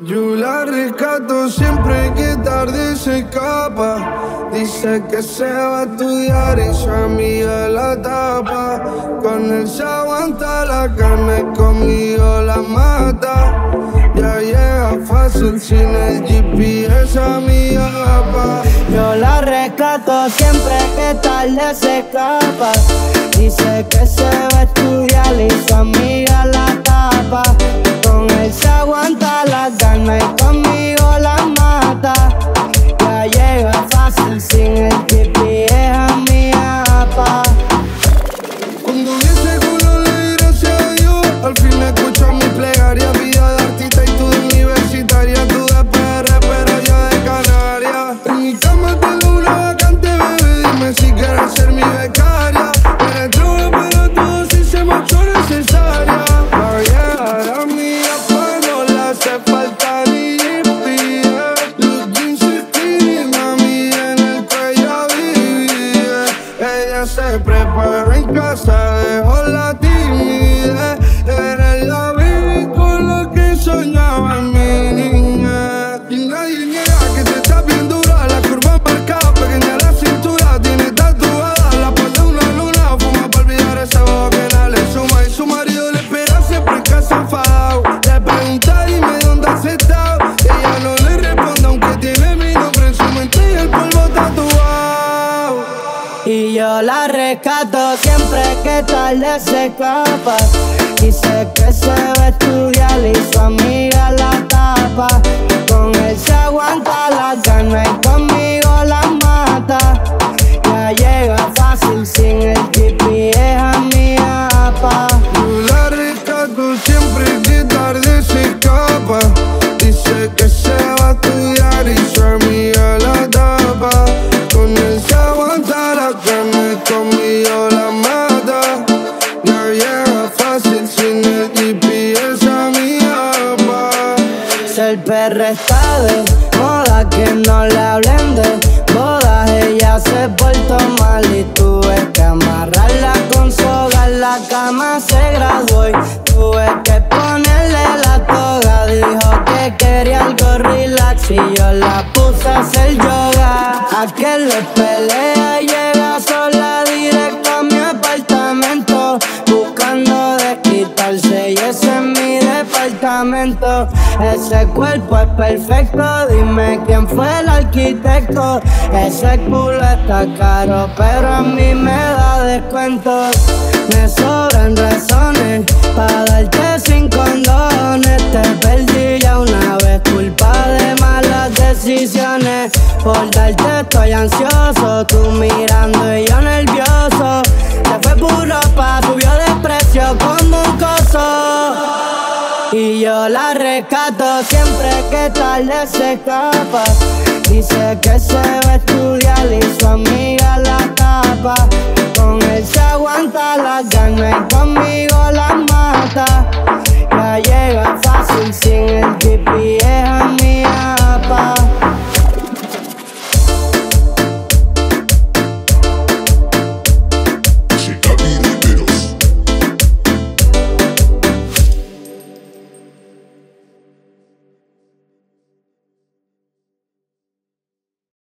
Yo la rescato siempre que tarde se escapa. Dice que se va a estudiar y su amiga la tapa. Con él se aguanta la carne, conmigo la mata. Ya llega fácil sin el GPS a mi papá. Yo la rescato siempre que tarde se escapa. Dice que se va a estudiar y su amiga la tapa. Con él se aguanta la gana y conmigo la mata. Ya llega fácil sin el GPS a mi papá. Cuando vi ese culo le di gracias a Dios. Al fin escucho mi plegaria. Vida de artista y tú de universitaria. Tú de PR pero yo de Canarias. En mi cama tengo una vacante, bebé. Dime si quieres ser mi becaria. Eres droga pero todo si se marchó necesaria. Para llegar a mi papá no le hace falta ni GPS. Los jeans skinny, mami, en el cuello vive. Ella se preparó en casa, dejó la timidez. Eres la baby con lo que soñaba mi niña. Y nadie niega que te está bien dura. La curva marcada, pequeña la cintura. Tiene tatuada la espalda de una luna. Fuma para olvidar esa boca que nada le suma. Y su marido le espera siempre en casa enfadado. Le pregunta dime dónde has estado. Ella no le responde aunque tiene mi nombre en su mente y el polvo tatuado. Y yo la rescato siempre que tarde se escapa. Dice que se va a estudiar y su amiga la tapa. Con él se aguanta la gana y conmigo la mata. Ya llega fácil sin el GPS a mi papá. Yo la rescato siempre que tarde se escapa. Dice que se va a estudiar y su amiga la tapa. Con él se aguanta la carne y conmigo la mata. Ya llega fácil sin el GPS a mi papá. El perro está de moda, que no le hablen de bodas. Ella se portó mal y tuve que amarrarla con soga. En la cama se graduó y tuve que ponerle la toga. Dijo que quería algo relax y yo la puse a hacer yoga. A que le pelea y llega sola directo a mi apartamento, buscando desquitarse y ese es mi departamento. Ese cuerpo es perfecto, dime quién fue el arquitecto. Ese culo está caro, pero a mí me da descuento. Me sobran razones para darte sin condones. Te perdí ya una vez, culpa de malas decisiones. Por darte estoy ansioso, tú mirando y yo nervioso. Se fue por ropa, subió de precio como un coso. Y yo la rescato siempre que tarde se escapa. Dice que se va a estudiar y su amiga la tapa. Con él se aguanta la gana y conmigo